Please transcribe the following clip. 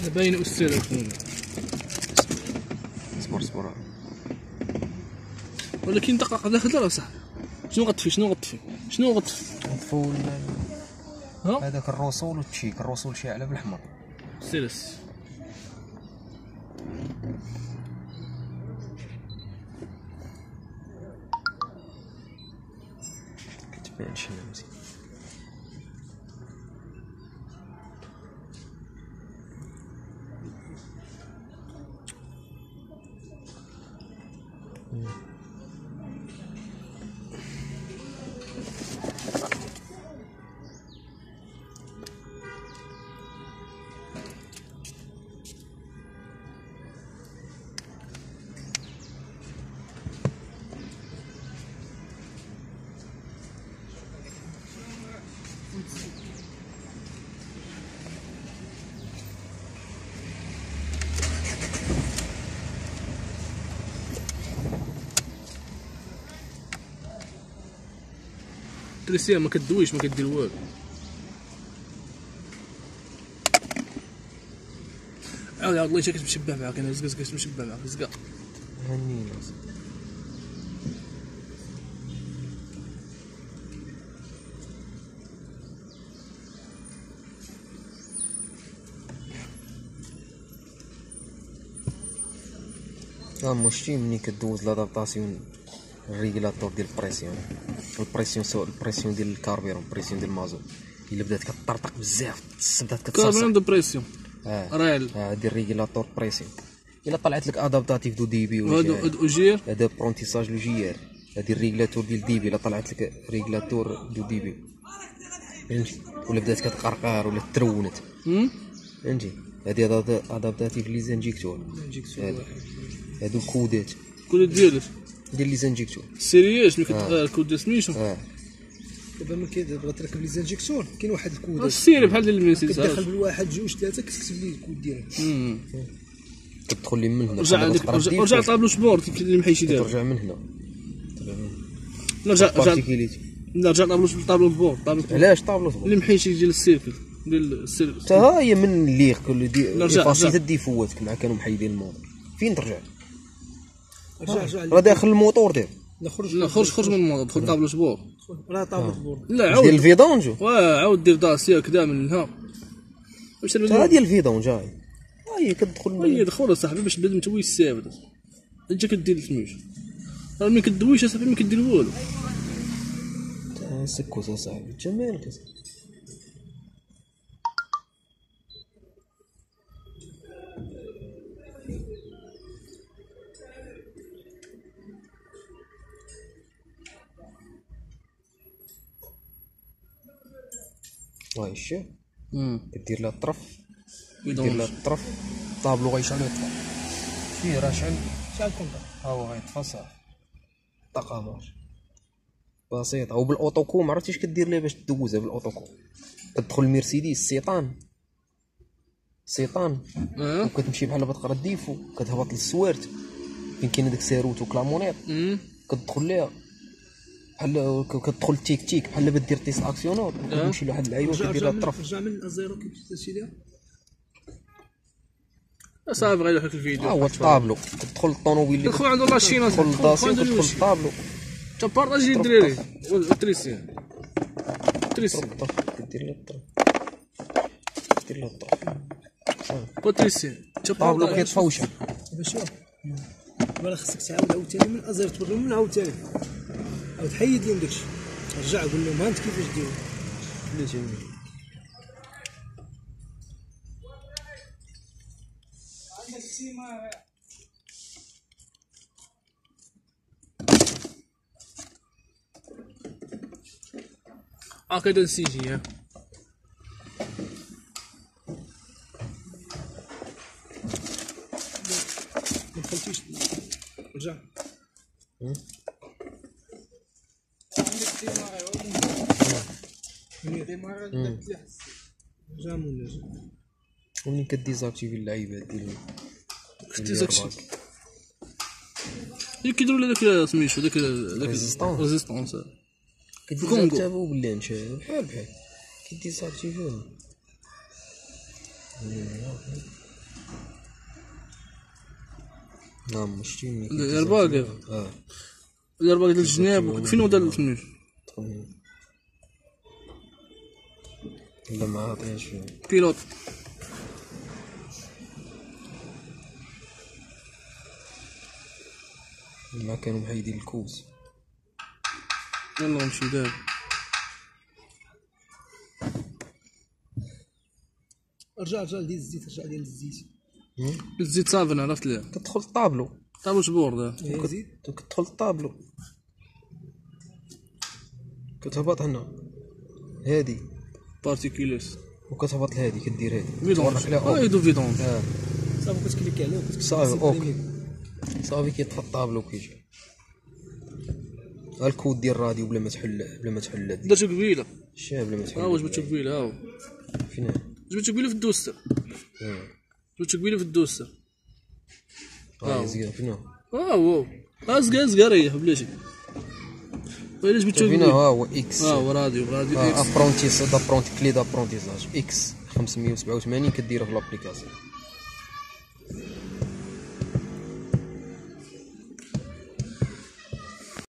باين استاذ خويا. صبر ولكن دقق داخل راه صح. شنو غطفي نطفو ها هذاك الرسول والتشيك. الرسول شاعله بالاحمر. سيرس كتبان شنو مزيان. تريسيا ما كدويش ما كدير والو. عاود الله يجاك مشبع معاك انا زقا مشبع معاك زقا هنينا مشتي ملي كدوز لادابتاسيون الريغولاتور ديال البريسيون سواء البريسيون ديال الكاربيرون البريسيون ديال المازوت الا بدات كطرطق بزاف بدات كتصرصح كاربيرون دو بريسيون ريال ديال الريغولاتور بريسيون. الا طلعت لك ادابتاتيف دو ديبي ولا اوجير هذا برونتيساج لوجيير. هذه الريغولاتور ديال ديبي الا طلعت لك ريغولاتور دو ديبي فهمتي ولا بدات كتقرقر ولا ترونت فهمتي. هذه ادابتاتيف لي زانجيكتور هادو الكودات ديالك ديال لي زانجيكتور سيريوس ملي الكود سميتو دابا ملي كتبغي تركب لي زانجيكسيون كاين واحد الكود السيري بحال ديال الميسيل كتدخل بالواحد جوج ثلاثه كتكتب ليه الكود ديالك كتدخل لي من هنا رجع طابلو سبورت اللي محيشي دابا ترجع من هنا رجع طابلو سبورت علاش طابلو سبورت اللي محيشي ديال السيركل ديال السيركل حتى ها هي من الليغ كل دي فاسيتي ديفواتك مع كانوا محيدين الموطور فين ترجع راه داخل الموطور ديال خرج من الموطور دخل طابلو سبورت راه طابلو سبورت لا عاود ديال الفيدونج عاود دير داسيا كدا من هنا واش هذه ديال الفيدونج هاي هي كتدخل هي دخل اصاحبي باش بنادم توي السابد انت كدير التميش راه ملي كدويش اصاحبي ما كدير والو سكوت اصاحبي انت مالك هاي الشيء كدير لها الطرف طابلو غيشعل ويطفى فيه راه شعل كونطا ها هو غيطفى صافي طاقه بسيطه. وبالاوتوكو ما عرفتيش كدير ليه باش تدوزها بالاوتوكو كتدخل المرسيدس سيطان وكتمشي بحال بتقرا ديفو كتهبط للسوارت فين كاين داك سيروت وكلامونيط كتدخل ليها بحال كتدخل تيك بحال با دير تيست اكسيونور كتمشي لواحد العيون كدير لها الطرف رجع من الزيرو كيفاش ليها صافي غير لك الفيديو هو الطابلو كتدخل الطوموبيل اللي تدخل عند لاشين تدخل للداسي وتدخل الطابلو تا بارطاجي الدراري تريسي دير لها الطرف بوتريسي الطابلو كيطفى وشعل باش ولا خصك تعاود عاوتاني من الازير توريهم من عاوتاني عاود حيد لهم داكشي رجع قول لهم ها انت كيفاش ديروا لا جميل هكذا نسيجي ها ما دخلتيش رجع ومنين كديزاكتيفي اللعيبات ديال ديزاكتيفي كيديروا داك سميتو داك ريزيستونس كديزاكتيفي وبلا نشا بحال كيديزاكتيفيو نعم شتي ملي الباقي الباقي ديال الجناب فين هو دار الفنوج لا ما عطيهاش فيه بيلوت ما كانوا محيدين الكوز. يلا نمشي دابا. رجع ديال الزيت، رجع ديال الزيت. الزيت صافن عرفت ليه كتدخل الطابلو طابو جبور دابا كتدخل الطابلو كتهبط هنا هادي بارتيكوليس وكتهبط لهادي كدير هادي فيدون ايدو فيدون صافي كتكليكي عليه صافي اوك صافي كيطفى الطابلو كيجي الكود ديال الراديو بلا ما تحل درتو قبيله شاب بلا ما تحل. واش جبتو قبيله هاو فين جبتو قبيله في الدوستر جبتو قبيله في الدوستر زين فين هو زقا ريح بلاتي ويلا جبتو فين هو اكس هو راديو ابرونتيس دابرونتي كلي دابرونتيزاج اكس 587 كديرها في لابليكاسيون